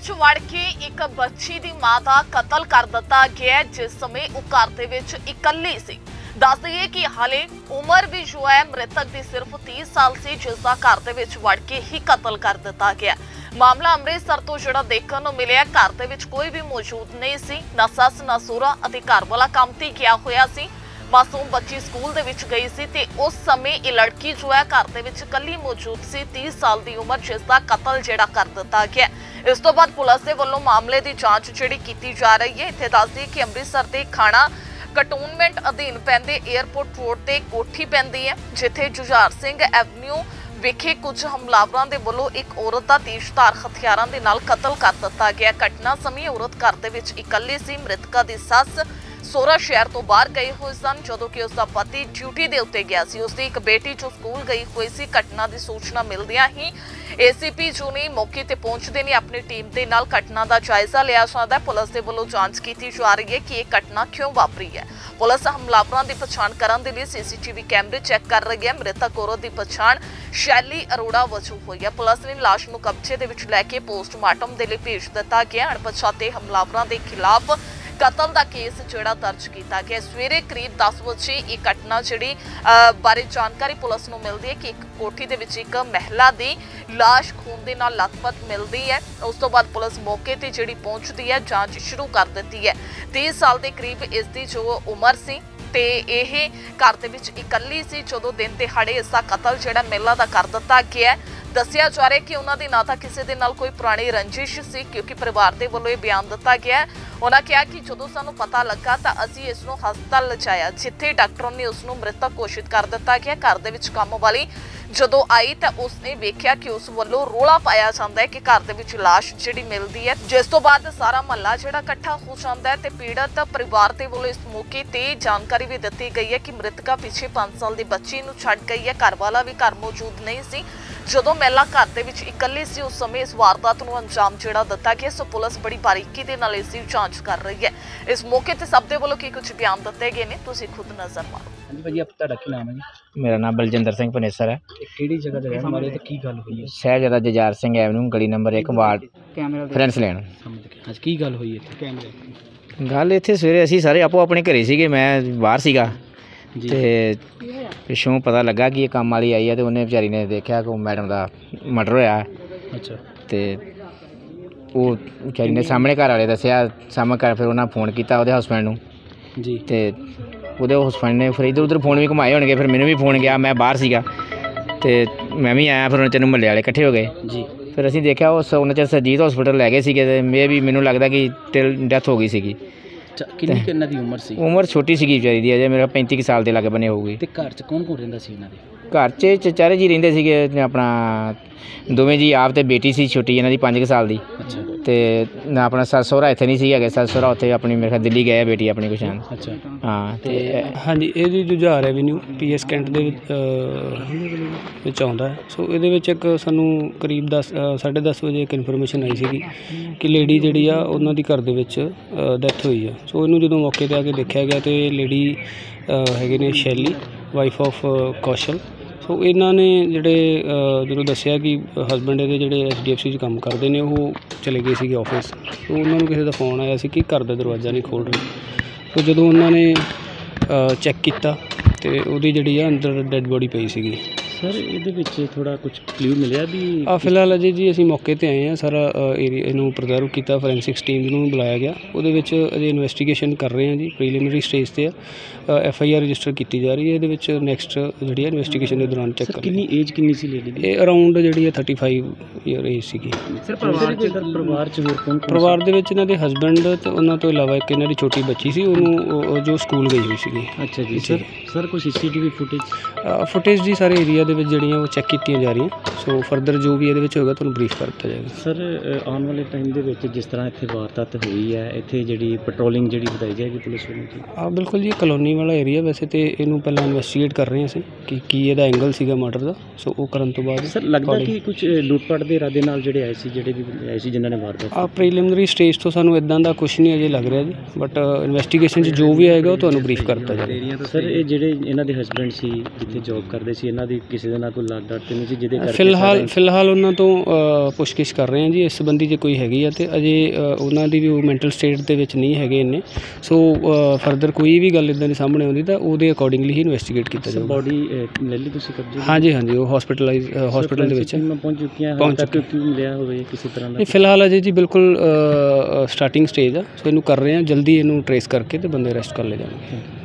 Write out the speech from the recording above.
ਵਿੱਚ ਵੜ ਕੇ ਇੱਕ ਬੱਚੀ ਦੀ ਮਾਂ ਦਾ ਕਤਲ ਕਰ ਦਿੱਤਾ ਗਿਆ, ਜਿਸ ਸਮੇਂ ਉਹ ਘਰ ਦੇ ਵਿੱਚ ਇਕੱਲੀ ਸੀ। ਦੱਸ ਦਈਏ ਕਿ ਹਾਲੇ ਉਮਰ ਵੀ ਜੋ ਹੈ ਮ੍ਰਿਤਕ ਦੀ ਸਿਰਫ 30 ਸਾਲ ਸੀ, ਜਿਸ ਦਾ ਘਰ ਦੇ ਵਿੱਚ ਵੜ ਕੇ ਹੀ ਕਤਲ ਕਰ ਦਿੱਤਾ ਗਿਆ। ਮਾਮਲਾ ਅੰਮ੍ਰਿਤਸਰ ਤੋਂ ਜਿਹੜਾ ਦੇਖਣ ਨੂੰ ਮਿਲਿਆ। ਘਰ ਦੇ ਵਿੱਚ ਕੋਈ ਵੀ ਮੌਜੂਦ ਨਹੀਂ ਸੀ, ਨਾ ਸੱਸ ਨਾ ਸਹੁਰਾ ਅਤੇ ਘਰ ਵਾਲਾ ਕੰਮ ਤੇ ਗਿਆ ਹੋਇਆ ਸੀ। ਮਾਸੂਮ ਬੱਚੀ ਸਕੂਲ ਦੇ ਵਿੱਚ ਗਈ ਸੀ ਤੇ ਉਸ ਸਮੇਂ ਇਹ ਲੜਕੀ ਜੋ ਹੈ ਘਰ ਦੇ ਵਿੱਚ ਇਕੱਲੀ ਮੌਜੂਦ ਸੀ, 30 ਸਾਲ ਦੀ ਉਮਰ, ਜਿਸ ਦਾ ਕਤਲ ਜਿਹੜਾ ਕਰ ਦਿੱਤਾ ਗਿਆ। ਇਸ ਤੋਂ ਬਾਅਦ ਪੁਲਿਸ ਦੇ ਵੱਲੋਂ ਮਾਮਲੇ ਦੀ ਜਾਂਚ ਜਿਹੜੀ ਕੀਤੀ ਜਾ ਰਹੀ ਹੈ। ਇੱਥੇ ਦੱਸ ਦਈਏ ਕਿ ਅੰਮ੍ਰਿਤਸਰ ਦੇ ਖਾਣਾ ਕੰਟੋਨਮੈਂਟ ਅਧੀਨ ਪੈਂਦੇ 에ਅਰਪੋਰਟ ਰੋਡ ਤੇ ਕੋਠੀ ਪੈਂਦੀ ਹੈ, ਜਿੱਥੇ ਜੁਝਾਰ ਸਿੰਘ ਐਵਨਿਊ ਵਿਖੇ ਕੁਝ ਹਮਲਾਵਰਾਂ ਦੇ ਵੱਲੋਂ ਇੱਕ ਔਰਤ ਦਾ ਤੇਜ਼ਧਾਰ ਹਥਿਆਰਾਂ ਦੇ ਨਾਲ ਕਤਲ ਕਰ ਦਿੱਤਾ ਗਿਆ। ਘਟਨਾ ਸਮੇਂ ਔਰਤ ਘਰ ਦੇ ਵਿੱਚ ਇਕੱਲੀ ਸੀ। ਮ੍ਰਿਤਕਾ ਦੀ ਸੱਸ ਸਹੁਰਾ ਸ਼ਹਿਰ ਤੋਂ ਬਾਹਰ ਗਏ ਹੋਏ ਸਨ, ਜਦੋਂ ਕਿ ਉਸ ਦਾ ਪਤੀ ਡਿਊਟੀ ਦੇ ਉੱਤੇ ਗਿਆ ਸੀ। ਉਸ ਦੀ ਇੱਕ ਬੇਟੀ ਜੋ ਸਕੂਲ ਗਈ ਹੋਈ ਸੀ। ਘਟਨਾ ਦੀ ਸੂਚਨਾ ਮਿਲਦਿਆਂ ਹੀ ACP ਜੂਨੀ ਮੌਕੇ ਤੇ ਪਹੁੰਚਦੇ ਨੇ। ਆਪਣੀ ਟੀਮ ਦੇ ਨਾਲ ਘਟਨਾ ਦਾ ਜਾਇਜ਼ਾ ਲਿਆ ਜਾਂਦਾ ਹੈ। ਪੁਲਿਸ ਦੇ ਵੱਲੋਂ ਜਾਂਚ ਕੀਤੀ ਜਾ ਰਹੀ ਹੈ ਕਿ ਇਹ ਘਟਨਾ ਕਿਉਂ ਵਾਪਰੀ ਹੈ। ਪੁਲਿਸ ਹਮਲਾਵਰਾਂ ਦੀ ਪਛਾਣ ਕਰਨ ਦੇ ਲਈ CCTV ਕੈਮਰੇ ਚੈੱਕ ਕਰ ਰਹੀ ਹੈ। ਮ੍ਰਿਤਕ ਔਰਤ ਦੀ ਪਛਾਣ ਸ਼ੈਲੀ ਅਰੋੜਾ ਵਜੋਂ ਹੋਈ ਹੈ। ਪੁਲਿਸ ਨੇ ਲਾਸ਼ ਨੂੰ ਕਬਜ਼ੇ ਦੇ ਵਿੱਚ ਲੈ ਕੇ ਪੋਸਟਮਾਰਟਮ ਦੇ ਲਈ ਭੇਜ ਦਿੱਤਾ ਗਿਆ। ਅਣਪਛਾਤੇ ਹਮਲਾਵਰਾਂ ਦੇ ਖਿਲਾਫ ਕਤਲ ਦਾ ਕੇਸ ਜਿਹੜਾ ਦਰਜ ਕੀਤਾ ਗਿਆ। ਸਵੇਰੇ ਕਰੀਬ 10 ਵਜੇ ਇਹ ਘਟਨਾ ਜਿਹੜੀ ਬਾਰੇ ਜਾਣਕਾਰੀ ਪੁਲਿਸ ਨੂੰ ਮਿਲਦੀ ਹੈ ਕਿ ਇੱਕ ਕੋਠੀ ਦੇ ਵਿੱਚ ਇੱਕ ਮਹਿਲਾ ਦੀ ਲਾਸ਼ ਖੂਨ ਦੇ ਨਾਲ ਲੱਥਪੱਥ ਮਿਲਦੀ ਹੈ। ਉਸ ਤੋਂ ਬਾਅਦ ਪੁਲਿਸ ਮੌਕੇ ਤੇ ਜਿਹੜੀ ਪਹੁੰਚਦੀ ਹੈ, ਜਾਂਚ ਸ਼ੁਰੂ ਕਰ ਦਿੱਤੀ ਹੈ। 30 ਸਾਲ ਦੇ ਕਰੀਬ ਇਸ ਦੀ ਜੋ ਉਮਰ ਸੀ ਤੇ ਇਹ ਘਰ ਦੇ ਵਿੱਚ ਇਕੱਲੀ ਸੀ ਜਦੋਂ ਦਿਨ ਦਿਹਾੜੇ ਇਸ ਦਾ ਕਤਲ ਜਿਹੜਾ ਮਹਿਲਾ ਦਾ ਕਰ ਦਿੱਤਾ ਗਿਆ। ਦੱਸਿਆ ਜਾ ਰਿਹਾ ਕਿ ਉਹਨਾਂ ਦੀ ਨਾ ਤਾਂ ਕਿਸੇ ਦੇ ਨਾਲ ਕੋਈ ਪੁਰਾਣੀ ਰੰਜਿਸ਼ ਸੀ, ਕਿਉਂਕਿ ਪਰਿਵਾਰ ਦੇ ਵੱਲੋਂ ਇਹ ਬਿਆਨ ਦਿੱਤਾ ਗਿਆ। ਉਹਨਾਂ ਕਿਹਾ ਕਿ ਜਦੋਂ ਸਾਨੂੰ ਪਤਾ ਲੱਗਾ ਤਾਂ ਅਸੀਂ ਇਸ ਨੂੰ ਹਸਪਤਾਲ ਲਿਜਾਇਆ, ਜਿੱਥੇ ਡਾਕਟਰਾਂ ਨੇ ਉਸ ਨੂੰ ਮ੍ਰਿਤਕ ਘੋਸ਼ਿਤ ਕਰ ਦਿੱਤਾ ਗਿਆ। ਘਰ ਦੇ ਵਿੱਚ ਕੰਮ ਵਾਲੀ ਜਦੋਂ ਆਈ ਤਾਂ ਉਸਨੇ ਵੇਖਿਆ ਕਿ ਉਸ ਵੱਲੋਂ ਰੋਲਾ ਪਾਇਆ ਜਾਂਦਾ ਹੈ ਕਿ ਘਰ ਦੇ ਵਿੱਚ ਲਾਸ਼ ਜਿਹੜੀ ਮਿਲਦੀ ਹੈ, ਜਿਸ ਤੋਂ ਬਾਅਦ ਸਾਰਾ ਮਹੱਲਾ ਜਿਹੜਾ ਇਕੱਠਾ ਹੋ ਜਾਂਦਾ ਹੈ ਤੇ ਪੀੜਤ ਪਰਿਵਾਰ ਦੇ ਵੱਲੋਂ ਇਸ ਮੌਕੇ ਤੇ ਜਾਣਕਾਰੀ ਵੀ ਦਿੱਤੀ ਗਈ ਹੈ ਕਿ ਮ੍ਰਿਤਕਾ ਪਿੱਛੇ 5 ਸਾਲ ਦੀ ਬੱਚੀ ਨੂੰ ਛੱਡ ਗਈ ਹੈ। ਘਰ ਵਾਲਾ ਵੀ ਘਰ ਮੌਜੂਦ ਨਹੀਂ ਸੀ। ਜਦੋਂ ਮਹਿਲਾ ਘਰ ਦੇ ਵਿੱਚ ਇਕੱਲੀ ਸੀ, ਉਸ ਸਮੇਂ ਇਸ ਵਾਰਦਾਤ ਨੂੰ ਅੰਜਾਮ ਜਿਹੜਾ ਦਿੱਤਾ ਗਿਆ। ਸੋ ਪੁਲਿਸ ਬੜੀ ਬਾਰੀਕੀ ਦੇ ਨਾਲ ਇਸ ਦੀ ਜਾਂਚ ਕਰ ਰਹੀ ਹੈ। ਇਸ ਮੌਕੇ ਤੇ ਸਭ ਦੇ ਵੱਲੋਂ ਕੀ ਕੁਝ ਬਿਆਨ ਦਿੱਤੇ ਗਏ ਨੇ, ਤੁਸੀਂ ਖੁਦ ਨਜ਼ਰ ਮਾਰੋ। ਹਾਂਜੀ ਭਾਜੀ, ਤੁਹਾਡਾ ਕੀ ਨਾਮ ਹੈ ਜੀ? ਮੇਰਾ ਨਾਮ ਬਲਜਿੰਦਰ ਸਿੰਘ ਪਨੇਸਰ ਹੈ। ਕਿਹੜੀ ਜਗ੍ਹਾ ਤੇ ਰਹਿਣ ਵਾਲੇ ਤੇ ਕੀ ਗੱਲ ਹੋਈ ਹੈ? ਸ਼ਹਿਜ਼ਾਦਾ ਜੁਝਾਰ ਸਿੰਘ ਐਵਨਿਊ, ਗਲੀ ਨੰਬਰ 1, ਵਾਰਡ ਫਰੈਂਡਸ ਲੈਣ। ਅੱਜ ਕੀ ਗੱਲ ਹੋਈ ਇੱਥੇ? ਕੈਮਰੇ ਗੱਲ ਇੱਥੇ ਸਵੇਰੇ ਅਸੀਂ ਸਾਰੇ ਆਪੋ ਆਪਣੇ ਘਰੇ ਸੀਗੇ, ਮੈਂ ਬਾਹਰ ਸੀਗਾ ਤੇ ਪਿੱਛੋਂ ਪਤਾ ਲੱਗਾ ਕਿ ਇਹ ਕੰਮ ਵਾਲੀ ਆਈ ਹੈ ਤੇ ਉਹਨੇ ਵਿਚਾਰੀ ਨੇ ਦੇਖਿਆ ਕਿ ਮੈਡਮ ਦਾ ਮਰਡਰ ਹੋਇਆ। ਅੱਛਾ। ਤੇ ਉਹ ਵਿਚਾਰੀ ਨੇ ਸਾਹਮਣੇ ਘਰ ਵਾਲੇ ਦੱਸਿਆ, ਸਾਹਮਣੇ ਘਰ ਫਿਰ ਉਹਨਾਂ ਫੋਨ ਕੀਤਾ ਉਹਦੇ ਹਸਬੈਂਡ ਨੂੰ ਜੀ, ਤੇ ਉਹਦੇ ਹਸਬੈਂਡ ਨੇ ਫਿਰ ਇੱਧਰ ਉੱਧਰ ਫੋਨ ਵੀ ਘੁਮਾਏ ਹੋਣਗੇ। ਫਿਰ ਮੈਨੂੰ ਵੀ ਫੋਨ ਗਿਆ, ਮੈਂ ਬਾਹਰ ਸੀਗਾ ਤੇ ਮੈਂ ਵੀ ਆਇਆ। ਫਿਰ ਉਹਨਾਂ ਚੰਨ ਮਹੱਲੇ ਵਾਲੇ ਇਕੱਠੇ ਹੋ ਗਏ ਜੀ। ਫਿਰ ਅਸੀਂ ਦੇਖਿਆ ਉਹਨਾਂ ਚਿਰ ਸਰਜੀਤ ਹਸਪੀਟਲ ਲੈ ਗਏ ਸੀਗੇ ਤੇ ਮੈਨੂੰ ਲੱਗਦਾ ਕਿ ਡੈਥ ਹੋ ਗਈ ਸੀਗੀ। ਕਿੰਨੀ ਕਿੰਨਾ ਦੀ ਉਮਰ ਸੀ? ਉਮਰ ਛੋਟੀ ਸੀਗੀ ਵਿਚਾਰੀ ਦੀ, ਅਜੇ ਮੇਰਾ 35 ਸਾਲ ਦੇ ਲਾਗੇ ਬਣੇ ਹੋਊਗੀ। ਤੇ ਘਰ 'ਚ ਕੌਣ ਕੌਣ ਰਹਿੰਦਾ ਸੀ ਇਹਨਾਂ ਦੇ? ਘਰ 'ਚ ਚਚਾਰੇ ਜੀ ਰਹਿੰਦੇ ਸੀਗੇ, ਆਪਣਾ ਦੋਵੇਂ ਜੀ ਆਪ ਤੇ ਬੇਟੀ ਸੀ ਛੋਟੀ ਇਹਨਾਂ ਦੀ 5 ਸਾਲ ਦੀ। ਅੱਛਾ। ਤੇ ਨਾ ਆਪਣਾ ਸੱਸ ਸਹੁਰਾ ਇੱਥੇ ਨਹੀਂ ਸੀ ਹੈਗੇ, ਸੱਸ ਸਹੁਰਾ ਉੱਥੇ ਆਪਣੀ ਮੇਰੇ ਖਿਆਲ ਦਿੱਲੀ ਗਏ ਬੇਟੀ ਆਪਣੀ ਕੁਛ। ਅੱਛਾ। ਹਾਂ। ਤੇ ਹਾਂਜੀ, ਇਹਦੀ ਜੁਝਾਰ ਐਵਨਿਊ PS ਕੈਂਟ ਦੇ ਵਿੱਚ ਆਉਂਦਾ ਹੈ। ਸੋ ਇਹਦੇ ਵਿੱਚ ਇੱਕ ਸਾਨੂੰ ਕਰੀਬ 10:30 ਵਜੇ ਇੱਕ ਇਨਫੋਰਮੇਸ਼ਨ ਆਈ ਸੀਗੀ ਕਿ ਲੇਡੀ ਜਿਹੜੀ ਆ ਉਹਨਾਂ ਦੀ ਘਰ ਦੇ ਵਿੱਚ ਡੈਥ ਹੋਈ ਆ। ਸੋ ਇਹਨੂੰ ਜਦੋਂ ਮੌਕੇ 'ਤੇ ਆ ਕੇ ਦੇਖਿਆ ਗਿਆ ਤੇ ਲੇਡੀ ਹੈਗੇ ਨੇ ਸ਼ੈਲੀ, ਵਾਈਫ ਆਫ ਕੌਸ਼ਲ। ਸੋ ਇਹਨਾਂ ਨੇ ਜਿਹੜੇ ਜਦੋਂ ਦੱਸਿਆ ਕਿ ਹਸਬੈਂਡ ਇਹਦੇ ਜਿਹੜੇ HDFC 'ਚ ਕੰਮ ਕਰਦੇ ਨੇ, ਉਹ ਚਲੇ ਗਏ ਸੀਗੇ ਆਫਿਸ। ਸੋ ਉਹਨਾਂ ਨੂੰ ਕਿਸੇ ਦਾ ਫੋਨ ਆਇਆ ਸੀ ਕਿ ਘਰ ਦਾ ਦਰਵਾਜ਼ਾ ਨਹੀਂ ਖੋਲ੍ਹ ਰਹੇ। ਸੋ ਜਦੋਂ ਉਹਨਾਂ ਨੇ ਚੈੱਕ ਕੀਤਾ ਤੇ ਉਹਦੀ ਜਿਹੜੀ ਆ ਅੰਦਰ ਡੈੱਡ ਬੋਡੀ ਪਈ ਸੀਗੀ। ਸਰ, ਇਹਦੇ ਵਿੱਚ ਥੋੜ੍ਹਾ ਕੁਝ ਕਲਿਊ ਮਿਲਿਆ ਵੀ? ਫਿਲਹਾਲ ਅਜੇ ਜੀ ਅਸੀਂ ਮੌਕੇ 'ਤੇ ਆਏ ਹਾਂ। ਸਾਰਾ ਏਰੀਆ ਇਹਨੂੰ ਪ੍ਰੀਜ਼ਰਵ ਕੀਤਾ, ਫੋਰੈਂਸਿਕਸ ਟੀਮ ਨੂੰ ਬੁਲਾਇਆ ਗਿਆ। ਉਹਦੇ ਵਿੱਚ ਅਜੇ ਇਨਵੈਸਟੀਗੇਸ਼ਨ ਕਰ ਰਹੇ ਹਾਂ ਜੀ, ਪ੍ਰੀਲਿਮਿਨਰੀ ਸਟੇਜ 'ਤੇ ਆ। FIR ਰਜਿਸਟਰ ਕੀਤੀ ਜਾ ਰਹੀ ਹੈ। ਇਹਦੇ ਵਿੱਚ ਨੈਕਸਟ ਜਿਹੜੀ ਹੈ ਇਨਵੈਸਟੀਗੇਸ਼ਨ ਦੇ ਦੌਰਾਨ ਚੈੱਕ ਕਰ। ਕਿੰਨੀ ਏਜ ਕਿੰਨੀ ਸੀ ਲੇਡੀ ਦੀ? ਇਹ ਅਰਾਊਂਡ ਜਿਹੜੀ ਹੈ 35 ਈਅਰ ਏਜ ਸੀਗੀ। ਸਰ, ਪਰਿਵਾਰ 'ਚ ਹੋਰ ਕੌਣ? ਪਰਿਵਾਰ ਦੇ ਵਿੱਚ ਇਹਨਾਂ ਦੇ ਹਸਬੈਂਡ ਤੇ ਉਹਨਾਂ ਤੋਂ ਇਲਾਵਾ ਇੱਕ ਇਹਨਾਂ ਦੀ ਛੋਟੀ ਬੱਚੀ ਸੀ, ਉਹਨੂੰ ਜੋ ਸਕੂਲ ਗਈ ਹੋਈ ਸੀਗੀ। ਅੱਛਾ ਜੀ। ਸਰ ਕੋਈ CCTV ਫੁਟੇਜ ਦੀ ਸਾਰੇ ਏਰੀਆ ਦੇ ਵਿੱਚ ਜਿਹੜੀਆਂ ਉਹ ਚੈੱਕ ਕੀਤੀਆਂ ਜਾ ਰਹੀਆਂ। ਸੋ ਫਰਦਰ ਜੋ ਵੀ ਇਹਦੇ ਵਿੱਚ ਹੋਏਗਾ ਤੁਹਾਨੂੰ ਬਰੀਫ ਕਰ ਦਿੱਤਾ ਜਾਏਗਾ। ਸਰ, ਆਉਣ ਵਾਲੇ ਟਾਈਮ ਦੇ ਵਿੱਚ ਜਿਸ ਤਰ੍ਹਾਂ ਇੱਥੇ ਵਾਰਦਾਤ ਹੋਈ ਹੈ, ਇੱਥੇ ਜਿਹੜੀ ਪੈਟਰੋਲਿੰਗ ਜਿਹੜੀ ਵਧਾਈ ਜਾਏਗੀ ਪੁਲਿਸ ਵੱਲੋਂ ਜੀ? ਬਿਲਕੁਲ ਜੀ, ਕਲੋਨੀ ਵਾਲਾ ਏਰੀਆ ਵੈਸੇ ਤੇ ਇਹਨੂੰ ਪਹਿਲਾਂ ਇਨਵੈਸਟੀਗੇਟ ਕਰ ਰਹੇ ਅਸੀਂ ਕਿ ਕੀ ਇਹਦਾ ਐਂਗਲ ਸੀਗਾ ਮਰਡਰ ਦਾ। ਸੋ ਉਹ ਕਰਨ ਤੋਂ ਬਾਅਦ ਸਰ ਲੱਗਦਾ ਕਿ ਕੁਝ ਲੁੱਟਪਾਟ ਦੇ ਇਰਾਦੇ ਨਾਲ ਜਿਹੜੇ ਆਏ ਸੀ ਜਿਨ੍ਹਾਂ ਨੇ ਵਾਰਦਾਤ? ਪ੍ਰੀਲਿਮਿਨਰੀ ਸਟੇਜ ਤੋਂ ਸਾਨੂੰ ਇਦਾਂ ਦਾ ਕੁਝ ਨਹੀਂ ਅਜੇ ਲੱਗ ਰਿਹਾ ਜੀ, ਬਟ ਇਨਵੈਸਟੀਗੇਸ਼ਨ 'ਚ ਜੋ ਵੀ ਆਏਗਾ ਉਹ ਤੁਹਾਨੂੰ ਬਰੀਫ ਕਰ ਦਿੱਤਾ ਜਾਏਗਾ। ਸਰ, ਇਹ ਜਿਹੜੇ ਇਹਨਾਂ ਦੇ ਹਸਬੈਂਡ ਸੀ ਜਿੱਥੇ ਜੌਬ ਕਰਦੇ ਸੀ, ਇਹਨਾਂ ਦੀ ਕਿਸੇ ਦੇ ਨਾਲ ਕੋਈ ਲੜ ਤੇ ਨਹੀਂ ਸੀ ਜਿਹਦੇ ਕਰਕੇ ਫਿਲਹਾਲ ਉਹਨਾਂ ਤੋਂ ਪੁੱਛਗਿੱਛ ਕਰ ਰਹੇ ਹਾਂ ਜੀ ਇਸ ਸੰਬੰਧੀ ਜੇ ਕੋਈ ਹੈਗੀ ਆ ਤੇ ਅਜੇ ਉਹਨਾਂ ਦੀ ਵੀ ਉਹ ਮੈਂਟਲ ਸਟੇਟ ਦੇ ਵਿੱਚ ਨਹੀਂ ਹੈਗੇ ਇੰਨੇ। ਸੋ ਫਰਦਰ ਕੋਈ ਵੀ ਗੱਲ ਇੱਦਾਂ ਦੀ ਸਾਹਮਣੇ ਆਉਂਦੀ ਤਾਂ ਉਹਦੇ ਅਕੋਰਡਿੰਗਲੀ ਹੀ ਇਨਵੈਸਟੀਗੇਟ ਕੀਤਾ ਜਾਊਗਾ। ਬੋਡੀ ਲੈ ਲਈ ਤੁਸੀਂ ਕਬਜ਼ੇ? ਹਾਂਜੀ, ਉਹ ਹਸਪੀਟਲ ਦੇ ਵਿੱਚ ਪਹੁੰਚ ਚੁੱਕੀਆਂ ਕੀ ਮਿਲਿਆ ਹੋਵੇ ਕਿਸੇ ਤਰ੍ਹਾਂ ਦਾ? ਫਿਲਹਾਲ ਅਜੇ ਜੀ ਬਿਲਕੁਲ ਸਟਾਰਟਿੰਗ ਸਟੇਜ ਆ। ਸੋ ਇਹਨੂੰ ਕਰ ਰਹੇ ਹਾਂ, ਜਲਦੀ ਇਹਨੂੰ ਟਰੇਸ ਕਰਕੇ ਤੇ ਬੰਦੇ ਅਰੈਸਟ ਕਰ ਲਏ ਜਾਣਗੇ।